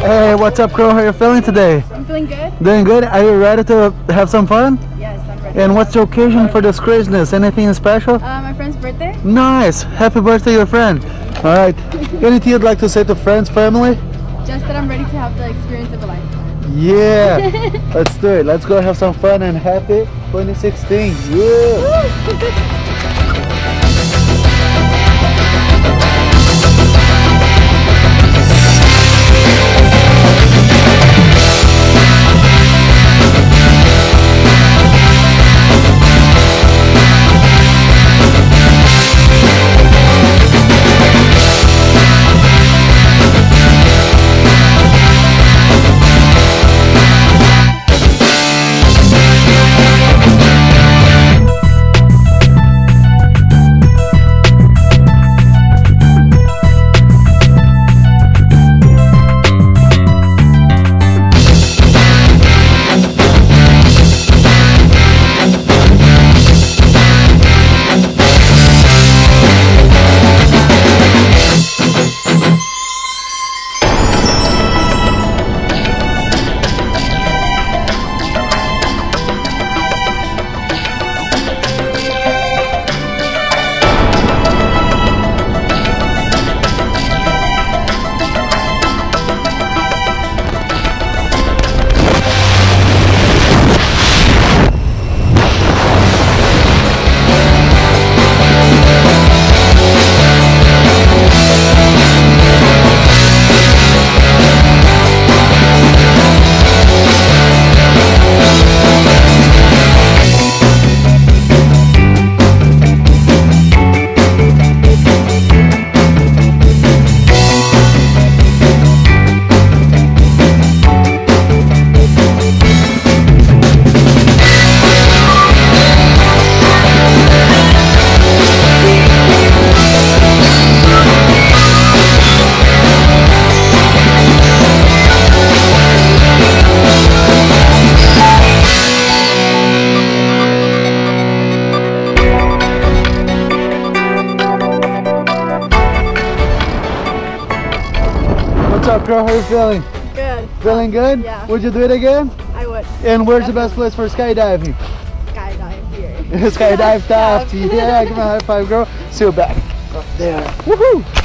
Hey, what's up, girl? How are you feeling today? I'm feeling good. Doing good? Are you ready to have some fun? Yes, I'm ready. And what's the occasion for this craziness? Anything special? My friend's birthday. Nice! Happy birthday, your friend. Alright. Anything you'd like to say to friends, family? Just that I'm ready to have the experience of a lifetime. Yeah! Let's do it. Let's go have some fun and happy 2016. Yeah! What's up, girl? How are you feeling? Good. Feeling good? Yeah. Would you do it again? I would. And where's the best place for skydiving? Skydive here. Skydive Taft. Yeah, give me a high five, girl. See you back up there. Woohoo!